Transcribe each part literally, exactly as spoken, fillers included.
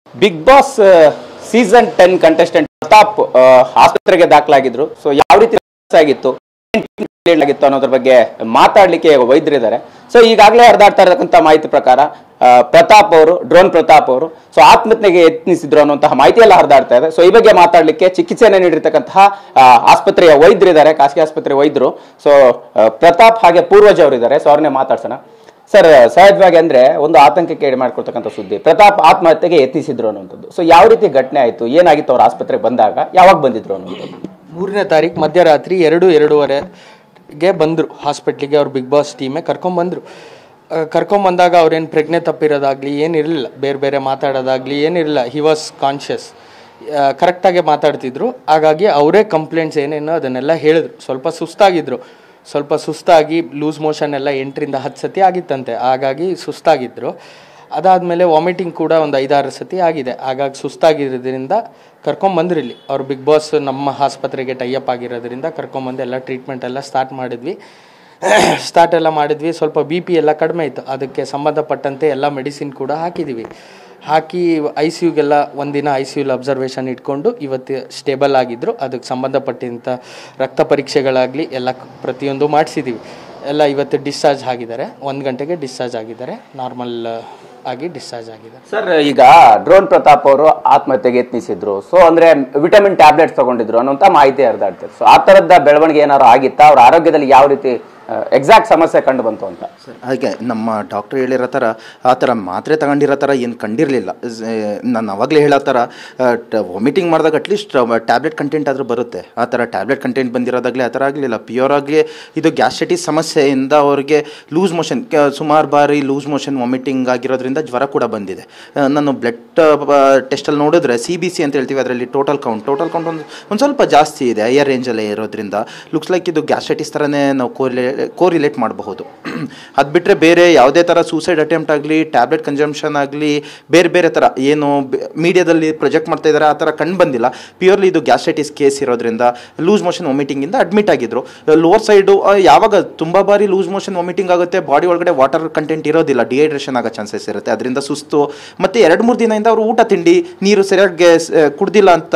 Big Boss season ten contestant Pratap ಆಸ್ಪತ್ರೆಗೆ ದಾಖಲಾಗಿದ್ರು. So ಯಾವ ರೀತಿ ಆಗಿತ್ತು ಆಗಿತ್ತು ಅನ್ನೋದ್ರ ಬಗ್ಗೆ ಮಾತಾಡ್ಲಿಕ್ಕೆ ವೈದ್ಯರಿದ್ದಾರೆ. ಸೊ ಈಗಾಗಲೇ ಹರಿದಾಡ್ತಾ ಇರತಕ್ಕಂಥ ಮಾಹಿತಿ ಪ್ರಕಾರ ಪ್ರತಾಪ್ ಅವರು ಡ್ರೋನ್ ಪ್ರತಾಪ್ ಅವರು ಸೊ ಆತ್ಮಹತ್ಯೆಗೆ ಯತ್ನಿಸಿದ್ರು ಅನ್ನುವಂತಹ ಮಾಹಿತಿ ಎಲ್ಲ ಹರಿದಾಡ್ತಾ ಇದೆ. ಸೊ ಈ ಬಗ್ಗೆ ಮಾತಾಡ್ಲಿಕ್ಕೆ ಚಿಕಿತ್ಸೆಯನ್ನು ನೀಡಿರ್ತಕ್ಕಂತಹ ಆಸ್ಪತ್ರೆಯ ವೈದ್ಯರಿದ್ದಾರೆ, ಖಾಸಗಿ ಆಸ್ಪತ್ರೆ ವೈದ್ಯರು. ಸೊ ಪ್ರತಾಪ್ ಹಾಗೆ ಪೂರ್ವಜ್ ಅವರು ಇದ್ದಾರೆ. ಸೊ ಅವ್ರನ್ನೇ ಮಾತಾಡ್ಸೋಣ. ಸರ್, ಸಹಜವಾಗಿ ಅಂದ್ರೆ ಒಂದು ಆತಂಕಕ್ಕೆ ಎಡೆ ಮಾಡ್ಕೊಳ್ತಕ್ಕಂಥ ಸುದ್ದಿ, ಪ್ರತಾಪ್ ಆತ್ಮಹತ್ಯೆಗೆ ಯತ್ನಿಸಿದ್ರು ಅನ್ನುವಂಥದ್ದು. ಸೊ ಯಾವ ರೀತಿ ಘಟನೆ ಆಯ್ತು, ಏನಾಗಿತ್ತು ಅವ್ರ ಆಸ್ಪತ್ರೆಗೆ ಬಂದಾಗ, ಯಾವಾಗ ಬಂದಿದ್ರು ಅನ್ನುವಂಥದ್ದು? ಮೂರನೇ ತಾರೀಕು ಮಧ್ಯರಾತ್ರಿ ಎರಡು ಎರಡೂವರೆಗೆ ಬಂದರು ಹಾಸ್ಪಿಟ್ಲಿಗೆ. ಅವ್ರು ಬಿಗ್ ಬಾಸ್ ಟೀಮೇ ಕರ್ಕೊಂಬಂದರು. ಕರ್ಕೊಂಬಂದಾಗ ಅವ್ರೇನು ಪ್ರಜ್ಞೆ ತಪ್ಪಿರೋದಾಗಲಿ ಏನಿರಲಿಲ್ಲ, ಬೇರೆ ಬೇರೆ ಮಾತಾಡೋದಾಗಲಿ ಏನಿರಲಿಲ್ಲ. ಹಿ ವಾಸ್ ಕಾನ್ಷಿಯಸ್, ಕರೆಕ್ಟಾಗಿ ಮಾತಾಡ್ತಿದ್ರು. ಹಾಗಾಗಿ ಅವರೇ ಕಂಪ್ಲೇಂಟ್ಸ್ ಏನೇನೋ ಅದನ್ನೆಲ್ಲ ಹೇಳಿದ್ರು. ಸ್ವಲ್ಪ ಸುಸ್ತಾಗಿದ್ದರು, ಸ್ವಲ್ಪ ಸುಸ್ತಾಗಿ ಲೂಸ್ ಮೋಷನ್ ಎಲ್ಲ ಎಂಟರಿಂದ ಹತ್ತು ಸತಿ ಆಗಿತ್ತಂತೆ. ಹಾಗಾಗಿ ಸುಸ್ತಾಗಿದ್ದರು. ಅದಾದಮೇಲೆ ವಾಮಿಟಿಂಗ್ ಕೂಡ ಒಂದು ಐದಾರು ಸತಿ ಆಗಿದೆ. ಹಾಗಾಗಿ ಸುಸ್ತಾಗಿರೋದ್ರಿಂದ ಕರ್ಕೊಂಬಂದ್ರು ಇಲ್ಲಿ. ಅವ್ರು ಬಿಗ್ ಬಾಸ್ ನಮ್ಮ ಆಸ್ಪತ್ರೆಗೆ ಟೈಅಪ್ ಆಗಿರೋದ್ರಿಂದ ಕರ್ಕೊಂಬಂದು ಎಲ್ಲ ಟ್ರೀಟ್ಮೆಂಟ್ ಎಲ್ಲ ಸ್ಟಾರ್ಟ್ ಮಾಡಿದ್ವಿ ಸ್ಟಾರ್ಟ್ ಎಲ್ಲ ಮಾಡಿದ್ವಿ ಸ್ವಲ್ಪ ಬಿ ಪಿ ಎಲ್ಲ ಕಡಿಮೆ ಇತ್ತು. ಅದಕ್ಕೆ ಸಂಬಂಧಪಟ್ಟಂತೆ ಎಲ್ಲ ಮೆಡಿಸಿನ್ ಕೂಡ ಹಾಕಿದ್ದೀವಿ. ಹಾಕಿ ಐ ಸಿ ಯುಗೆಲ್ಲ ಒಂದಿನ ಐ ಸಿ ಯುಲಿ ಅಬ್ಸರ್ವೇಷನ್ ಇಟ್ಕೊಂಡು ಇವತ್ತು ಸ್ಟೇಬಲ್ ಆಗಿದ್ದರು. ಅದಕ್ಕೆ ಸಂಬಂಧಪಟ್ಟಂಥ ರಕ್ತ ಪರೀಕ್ಷೆಗಳಾಗಲಿ ಎಲ್ಲ ಪ್ರತಿಯೊಂದು ಮಾಡಿಸಿದ್ದೀವಿ. ಎಲ್ಲ ಇವತ್ತು ಡಿಸ್ಚಾರ್ಜ್ ಆಗಿದ್ದಾರೆ. ಒಂದು ಗಂಟೆಗೆ ಡಿಸ್ಚಾರ್ಜ್ ಆಗಿದ್ದಾರೆ, ನಾರ್ಮಲ್ ಆಗಿ ಡಿಸ್ಚಾರ್ಜ್ ಆಗಿದೆ. ಸರ್, ಈಗ ಡ್ರೋನ್ ಪ್ರತಾಪ್ ಅವರು ಆತ್ಮಹತ್ಯೆಗೆ ಯತ್ನಿಸಿದ್ರು. ಸೊ ಅಂದ್ರೆ ವಿಟಮಿನ್ ಟ್ಯಾಬ್ಲೆಟ್ಸ್ ತಗೊಂಡಿದ್ರು ಅನ್ನೋಂಥ ಮಾಹಿತಿ ಹರಿದಾಡ್ತಾರೆ. ಸೊ ಆ ತರದ ಬೆಳವಣಿಗೆ ಏನಾದ್ರು ಆಗಿತ್ತಾ? ಅವ್ರ ಆರೋಗ್ಯದಲ್ಲಿ ಯಾವ ರೀತಿ ಎಕ್ಸಾಕ್ಟ್ ಸಮಸ್ಯೆ ಕಂಡು ಬಂತು ಅಂತ? ಸರ್, ಹಾಗೆ ನಮ್ಮ ಡಾಕ್ಟ್ರ್ ಹೇಳಿರೋ ಥರ ಆ ಥರ ಮಾತ್ರೆ ತಗೊಂಡಿರೋ ಥರ ಏನು ಕಂಡಿರಲಿಲ್ಲ. ನಾನು ಅವಾಗಲೇ ಹೇಳೋ ಥರ ವಾಮಿಟಿಂಗ್ ಮಾಡಿದಾಗ ಅಟ್ಲೀಸ್ಟ್ ಟ್ಯಾಬ್ಲೆಟ್ ಕಂಟೆಂಟ್ ಆದರೂ ಬರುತ್ತೆ. ಆ ಥರ ಟ್ಯಾಬ್ಲೆಟ್ ಕಂಟೆಂಟ್ ಬಂದಿರೋದಾಗಲಿ ಆ ಥರ ಆಗಲಿಲ್ಲ. ಪ್ಯೂರ್ ಆಗಿ ಇದು ಗ್ಯಾಸ್ಟ್ರೈಟಿಸ್ ಸಮಸ್ಯೆಯಿಂದ ಅವ್ರಿಗೆ ಲೂಸ್ ಮೋಷನ್, ಸುಮಾರು ಬಾರಿ ಲೂಸ್ ಮೋಷನ್ ವಾಮಿಟಿಂಗ್ ಆಗಿರೋದ್ರಿಂದ ಜ್ವರ ಕೂಡ ಬಂದಿದೆ. ನಾನು ಬ್ಲಡ್ ಟೆಸ್ಟಲ್ಲಿ ನೋಡಿದ್ರೆ ಸಿ ಬಿ ಸಿ ಅಂತ ಹೇಳ್ತೀವಿ, ಅದರಲ್ಲಿ ಟೋಟಲ್ ಕೌಂಟ್ ಟೋಟಲ್ ಕೌಂಟ್ ಒಂದು ಒಂದು ಸ್ವಲ್ಪ ಜಾಸ್ತಿ ಇದೆ, ಹೈಯರ್ ರೇಂಜಲ್ಲೇ ಇರೋದ್ರಿಂದ ಲುಕ್ಸ್ ಲೈಕ್ ಇದು ಗ್ಯಾಸ್ಟ್ರೈಟಿಸ್ ಥರನೇ ನಾವು ಕೋರಿಲೇ ಕೋರಿಲೇಟ್ ಮಾಡಬಹುದು. ಅದು ಬಿಟ್ಟರೆ ಬೇರೆ ಯಾವುದೇ ಥರ ಸೂಸೈಡ್ ಅಟೆಂಪ್ಟ್ ಆಗಲಿ, ಟ್ಯಾಬ್ಲೆಟ್ ಕನ್ಸಂಪ್ಷನ್ ಆಗಲಿ, ಬೇರೆ ಬೇರೆ ಥರ ಏನು ಮೀಡಿಯಾದಲ್ಲಿ ಪ್ರೊಜೆಕ್ಟ್ ಮಾಡ್ತಾ ಇದ್ದಾರೆ ಆ ಥರ ಕಂಡು ಬಂದಿಲ್ಲ. ಪ್ಯೂರ್ಲಿ ಇದು ಗ್ಯಾಸ್ಟ್ರೈಟಿಸ್ ಕೇಸ್ ಇರೋದ್ರಿಂದ ಲೂಸ್ ಮೋಷನ್ ವಾಮಿಟಿಂಗಿಂದ ಅಡ್ಮಿಟ್ ಆಗಿದ್ರು. ಲೋವರ್ ಸೈಡು ಯಾವಾಗ ತುಂಬ ಬಾರಿ ಲೂಸ್ ಮೋಷನ್ ವಾಮಿಟಿಂಗ್ ಆಗುತ್ತೆ, ಬಾಡಿ ಒಳಗಡೆ ವಾಟರ್ ಕಂಟೆಂಟ್ ಇರೋದಿಲ್ಲ, ಡಿಹೈಡ್ರೇಷನ್ ಆಗೋ ಚಾನ್ಸಸ್ ಇರುತ್ತೆ. ಅದರಿಂದ ಸುಸ್ತು ಮತ್ತು ಎರಡು ಮೂರು ದಿನದಿಂದ ಅವರು ಊಟ ತಿಂಡಿ ನೀರು ಸರಿಯಾಗಿ ಕುಡ್ದಿಲ್ಲ ಅಂತ,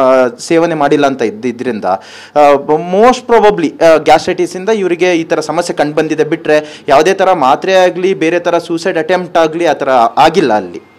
ಸೇವನೆ ಮಾಡಿಲ್ಲ ಅಂತ ಇದ್ದಿದ್ದರಿಂದ ಮೋಸ್ಟ್ ಪ್ರಾಬಬ್ಲಿ ಗ್ಯಾಸ್ಟ್ರೈಟಿಸಿಂದ ಇವರಿಗೆ ಈ ಥರ ಸಮಸ್ಯೆ ಕಂಡು ಬಂದಿದೆ. ಬಿಟ್ಟರೆ ಯಾವುದೇ ಥರ ಮಾತ್ರೆ ಆಗಲಿ ಬೇರೆ ಥರ ಸೂಸೈಡ್ ಅಟೆಂಪ್ಟ್ ಆಗಲಿ ಆ ಥರ ಆಗಿಲ್ಲ ಅಲ್ಲಿ.